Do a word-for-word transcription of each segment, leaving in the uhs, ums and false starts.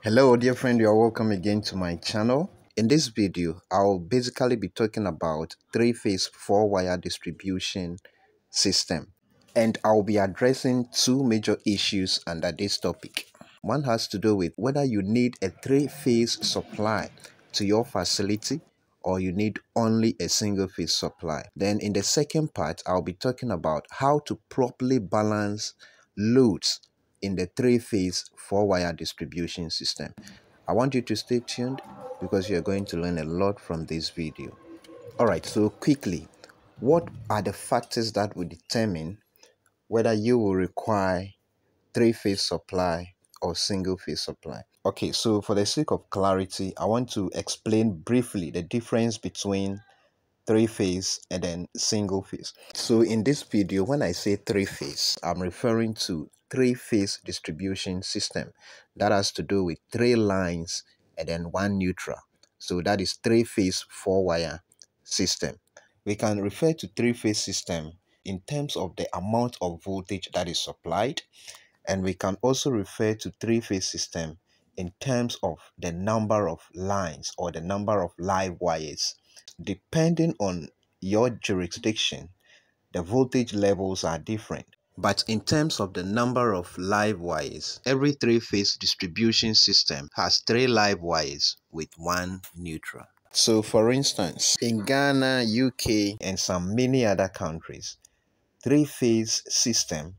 Hello dear friend, you are welcome again to my channel. In this video, I'll basically be talking about three-phase four-wire distribution system, and I'll be addressing two major issues under this topic. One has to do with whether you need a three-phase supply to your facility or you need only a single-phase supply. Then in the second part, I'll be talking about how to properly balance loads in the three-phase four-wire distribution system. I want you to stay tuned because you're going to learn a lot from this video. Alright, so quickly, what are the factors that will determine whether you will require three-phase supply or single-phase supply? Okay, so for the sake of clarity, I want to explain briefly the difference between three phase and then single phase. So in this video, when I say three phase, I'm referring to three phase distribution system that has to do with three lines and then one neutral. So that is three phase four wire system. We can refer to three phase system in terms of the amount of voltage that is supplied, and we can also refer to three-phase system in terms of the number of lines or the number of live wires. Depending on your jurisdiction, the voltage levels are different. But in terms of the number of live wires, every three-phase distribution system has three live wires with one neutral. So for instance, in Ghana, U K, and some many other countries, three-phase system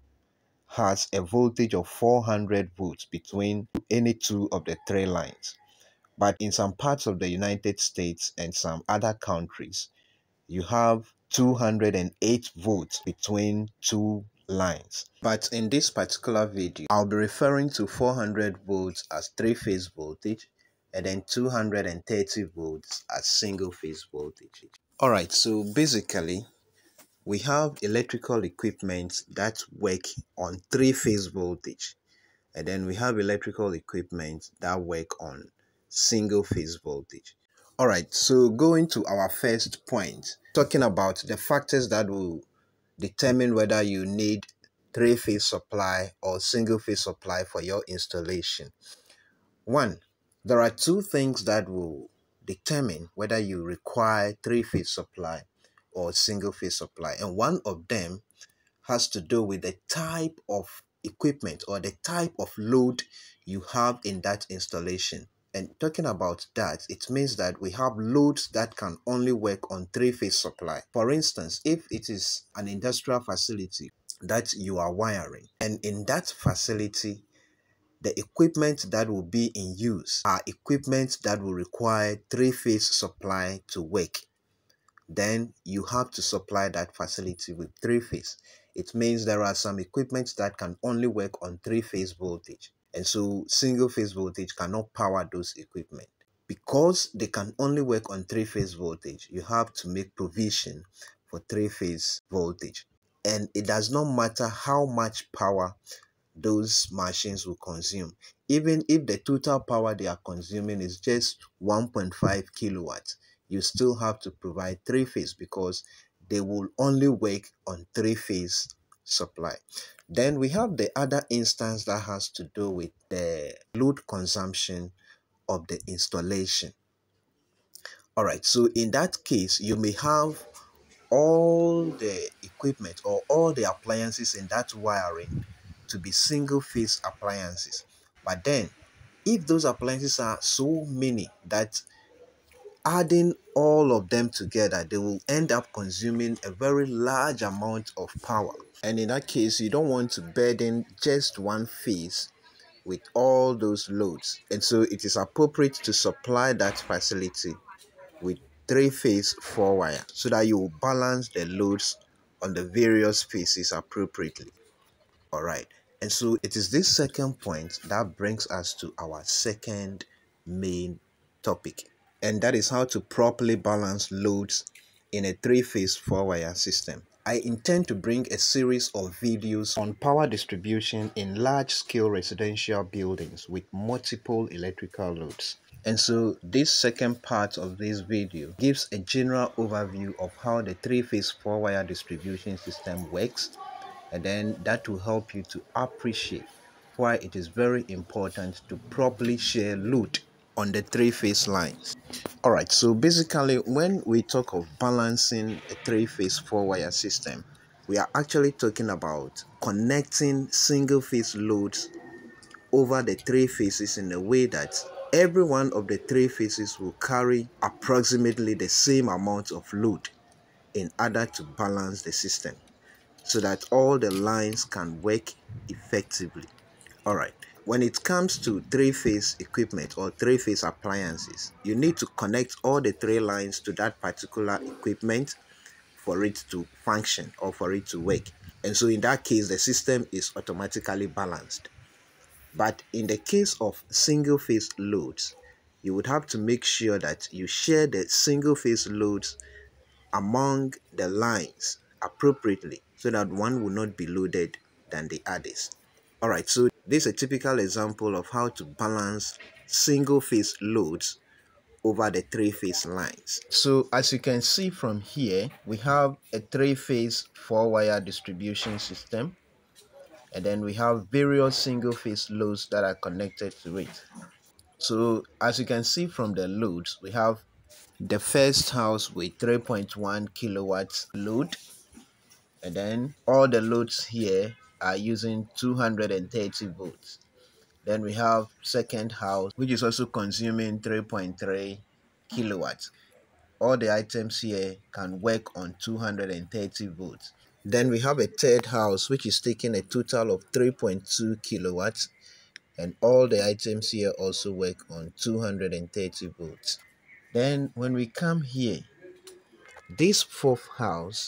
has a voltage of four hundred volts between any two of the three lines. But in some parts of the United States and some other countries, you have two hundred eight volts between two lines. But in this particular video, I'll be referring to four hundred volts as three-phase voltage and then two hundred thirty volts as single-phase voltage. Alright, so basically, we have electrical equipment that work on three-phase voltage, and then we have electrical equipment that work on single-phase voltage. All right, so going to our first point, talking about the factors that will determine whether you need three-phase supply or single-phase supply for your installation. One, there are two things that will determine whether you require three-phase supply or single-phase supply, and one of them has to do with the type of equipment or the type of load you have in that installation. And talking about that, it means that we have loads that can only work on three-phase supply. For instance, if it is an industrial facility that you are wiring, and in that facility the equipment that will be in use are equipment that will require three-phase supply to work, then you have to supply that facility with three-phase. It means there are some equipment that can only work on three-phase voltage, and so single-phase voltage cannot power those equipment. Because they can only work on three-phase voltage, you have to make provision for three-phase voltage. And it does not matter how much power those machines will consume. Even if the total power they are consuming is just one point five kilowatts, you still have to provide three-phase because they will only work on three-phase supply. Then we have the other instance that has to do with the load consumption of the installation. All right, so in that case, you may have all the equipment or all the appliances in that wiring to be single-phase appliances. But then, if those appliances are so many that adding all of them together, they will end up consuming a very large amount of power. And in that case, you don't want to burden just one phase with all those loads. And so it is appropriate to supply that facility with three-phase four wire so that you will balance the loads on the various phases appropriately. All right, and so it is this second point that brings us to our second main topic, and that is how to properly balance loads in a three-phase four-wire system. I intend to bring a series of videos on power distribution in large-scale residential buildings with multiple electrical loads. And so this second part of this video gives a general overview of how the three-phase four-wire distribution system works, and then that will help you to appreciate why it is very important to properly share load on the three-phase lines. All right, so basically when we talk of balancing a three-phase four-wire system, we are actually talking about connecting single-phase loads over the three phases in a way that every one of the three phases will carry approximately the same amount of load in order to balance the system so that all the lines can work effectively. All right. When it comes to three-phase equipment or three-phase appliances, you need to connect all the three lines to that particular equipment for it to function or for it to work. And so in that case, the system is automatically balanced. But in the case of single-phase loads, you would have to make sure that you share the single-phase loads among the lines appropriately so that one will not be loaded than the others. All right, so this is a typical example of how to balance single phase loads over the three phase lines. So as you can see from here, we have a three phase four wire distribution system, and then we have various single phase loads that are connected to it. So as you can see from the loads, we have the first house with three point one kilowatts load, and then all the loads here are using two hundred thirty volts. Then we have second house, which is also consuming three point three kilowatts. All the items here can work on two hundred thirty volts. Then we have a third house, which is taking a total of three point two kilowatts, and all the items here also work on two hundred thirty volts. Then when we come here, this fourth house,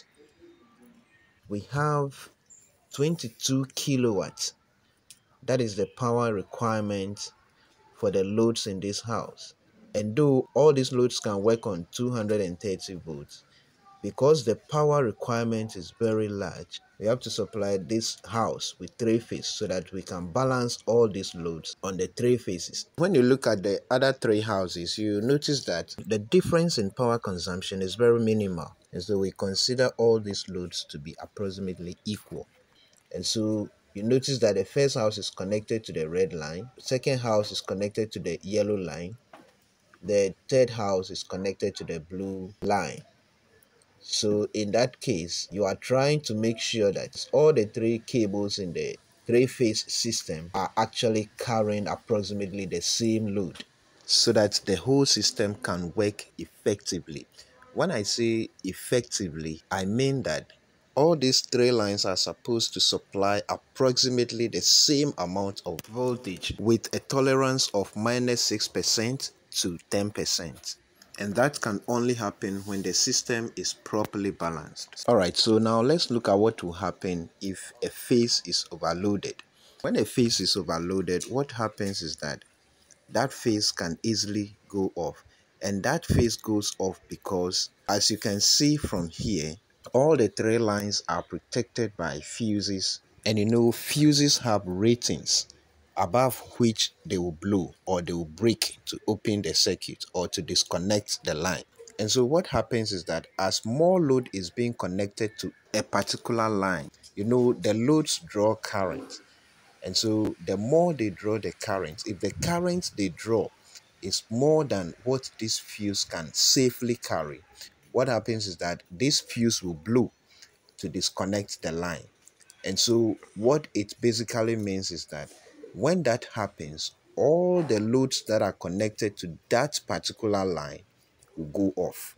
we have twenty-two kilowatts. That is the power requirement for the loads in this house. And though all these loads can work on two hundred thirty volts, because the power requirement is very large, we have to supply this house with three phases so that we can balance all these loads on the three phases. When you look at the other three houses, you notice that the difference in power consumption is very minimal. And so we consider all these loads to be approximately equal. And so you notice that the first house is connected to the red line, the second house is connected to the yellow line, the third house is connected to the blue line. So in that case, you are trying to make sure that all the three cables in the three-phase system are actually carrying approximately the same load so that the whole system can work effectively. When I say effectively, I mean that all these three lines are supposed to supply approximately the same amount of voltage with a tolerance of minus six percent to ten percent. And that can only happen when the system is properly balanced. All right, so now let's look at what will happen if a phase is overloaded. When a phase is overloaded, what happens is that that phase can easily go off. And that phase goes off because, as you can see from here, all the three lines are protected by fuses. And you know, fuses have ratings above which they will blow or they will break to open the circuit or to disconnect the line. And so what happens is that as more load is being connected to a particular line, you know, the loads draw current. And so the more they draw the current, if the current they draw is more than what this fuse can safely carry, what happens is that this fuse will blow to disconnect the line. And so what it basically means is that when that happens, all the loads that are connected to that particular line will go off.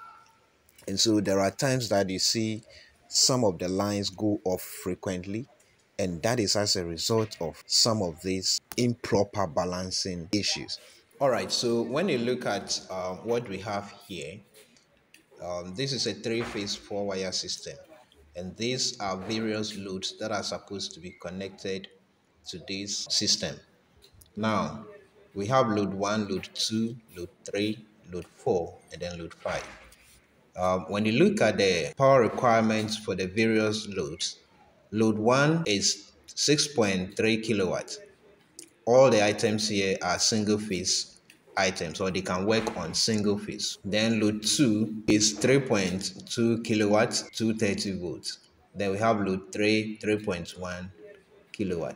And so there are times that you see some of the lines go off frequently, and that is as a result of some of these improper balancing issues. All right, so when you look at uh, what we have here, um, this is a three-phase four-wire system, and these are various loads that are supposed to be connected to this system. Now, we have load one, load two, load three, load four, and then load five. Um, when you look at the power requirements for the various loads, load one is six point three kilowatts. All the items here are single phase items, or they can work on single phase. Then load two is three point two kilowatts, two hundred thirty volts. Then we have load three, three point one kilowatt.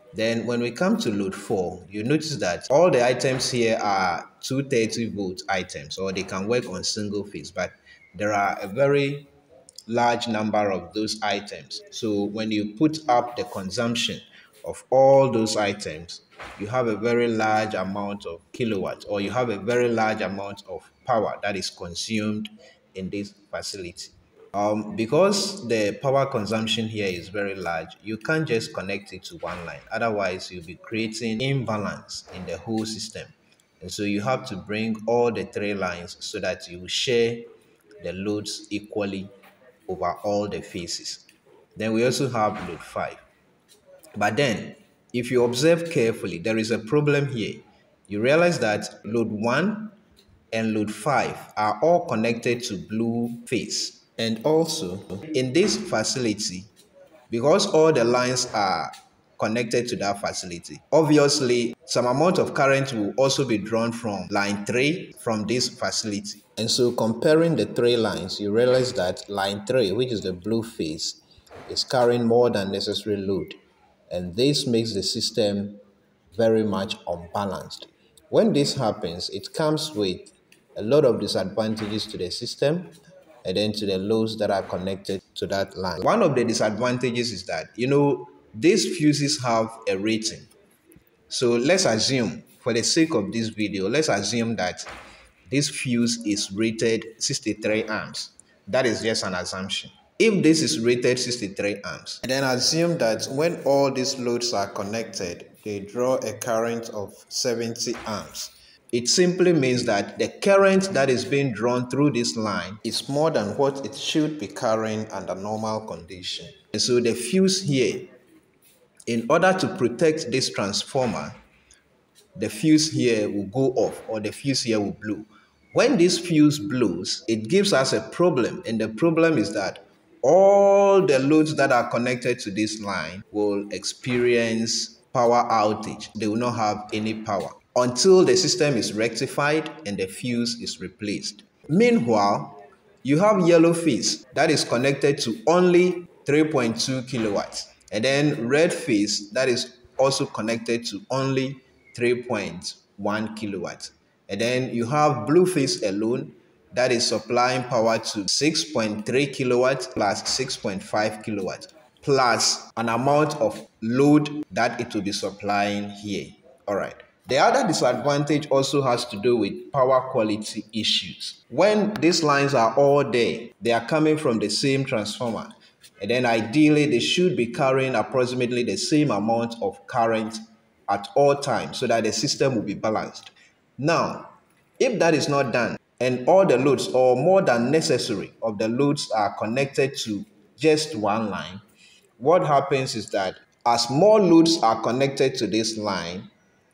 Then when we come to load four, you notice that all the items here are two thirty volt items, or they can work on single phase, but there are a very large number of those items. So when you put up the consumption of all those items, you have a very large amount of kilowatts, or you have a very large amount of power that is consumed in this facility. Um, because the power consumption here is very large, you can't just connect it to one line. Otherwise, you'll be creating imbalance in the whole system. And so you have to bring all the three lines so that you share the loads equally over all the phases. Then we also have load five. But then, if you observe carefully, there is a problem here. You realize that load one and load five are all connected to blue phase. And also, in this facility, because all the lines are connected to that facility, obviously some amount of current will also be drawn from line three from this facility. And so comparing the three lines, you realize that line three, which is the blue phase, is carrying more than necessary load. And this makes the system very much unbalanced. When this happens, it comes with a lot of disadvantages to the system and then to the loads that are connected to that line. One of the disadvantages is that, you know, these fuses have a rating. So let's assume, for the sake of this video, let's assume that this fuse is rated sixty-three amps. That is just an assumption. If this is rated sixty-three amps, and then assume that when all these loads are connected, they draw a current of seventy amps. It simply means that the current that is being drawn through this line is more than what it should be carrying under normal condition. And so the fuse here, in order to protect this transformer, the fuse here will go off, or the fuse here will blow. When this fuse blows, it gives us a problem, and the problem is that all the loads that are connected to this line will experience power outage. They will not have any power until the system is rectified and the fuse is replaced. Meanwhile, you have yellow phase that is connected to only three point two kilowatts, and then red phase that is also connected to only three point one kilowatts. And then you have blue phase alone that is supplying power to six point three kilowatts plus six point five kilowatts plus an amount of load that it will be supplying here. All right. The other disadvantage also has to do with power quality issues. When these lines are all there, they are coming from the same transformer. And then ideally, they should be carrying approximately the same amount of current at all times so that the system will be balanced. Now, if that is not done and all the loads, or more than necessary of the loads, are connected to just one line, what happens is that as more loads are connected to this line,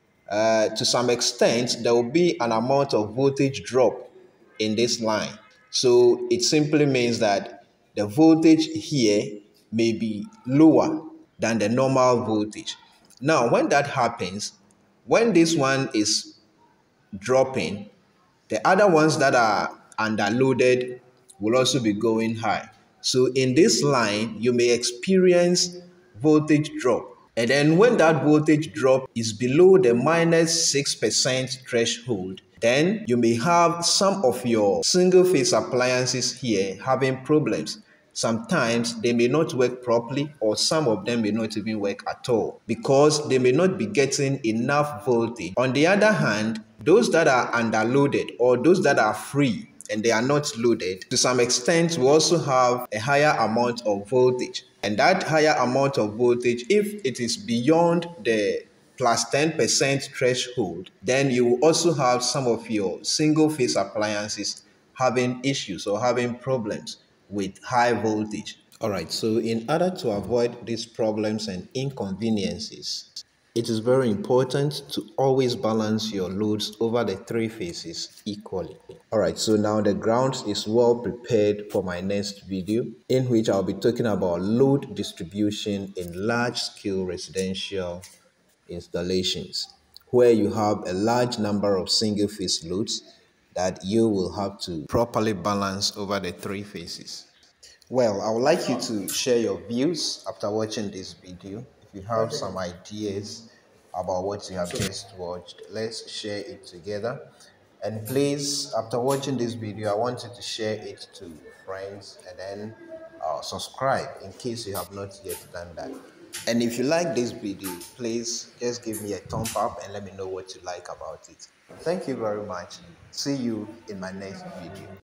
uh, to some extent, there will be an amount of voltage drop in this line. So it simply means that the voltage here may be lower than the normal voltage. Now, when that happens, when this one is dropping, the other ones that are underloaded will also be going high. So in this line, you may experience voltage drop. And then when that voltage drop is below the minus six percent threshold, then you may have some of your single phase appliances here having problems. Sometimes they may not work properly, or some of them may not even work at all because they may not be getting enough voltage. On the other hand, those that are underloaded, or those that are free and they are not loaded, to some extent will also have a higher amount of voltage. And that higher amount of voltage, if it is beyond the plus ten percent threshold, then you will also have some of your single phase appliances having issues or having problems with high voltage. All right, so in order to avoid these problems and inconveniences, it is very important to always balance your loads over the three phases equally. All right, so now the ground is well prepared for my next video, in which I'll be talking about load distribution in large-scale residential installations, where you have a large number of single-phase loads that you will have to properly balance over the three phases. Well, I would like you to share your views after watching this video. you have some ideas about what you have So, just watched, let's share it together. And please, after watching this video, I want you to share it to friends and then uh, subscribe in case you have not yet done that. And if you like this video, please just give me a thumb up and let me know what you like about it. Thank you very much. See you in my next video.